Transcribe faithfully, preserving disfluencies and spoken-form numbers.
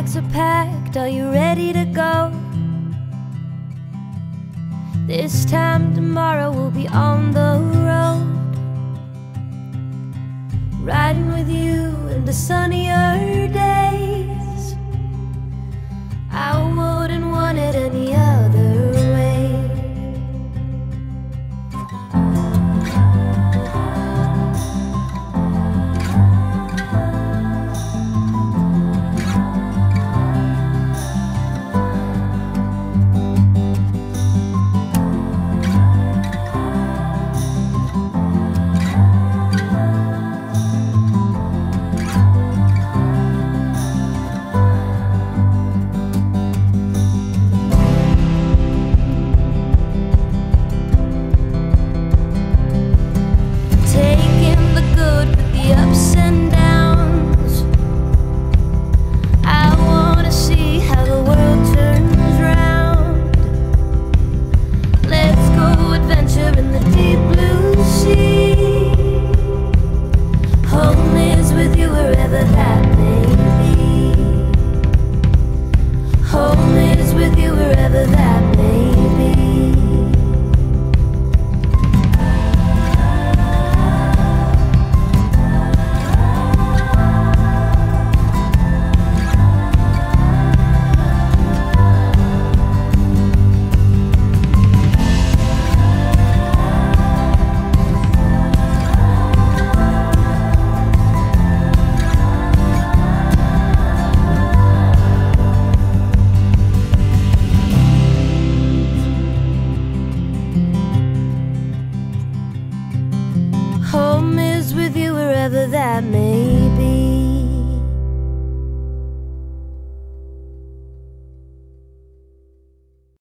bags are packed, are you ready to go? This time tomorrow we'll be on the road, riding with you into sunnier days. I wouldn't want it any other way. Home is with you wherever that may be.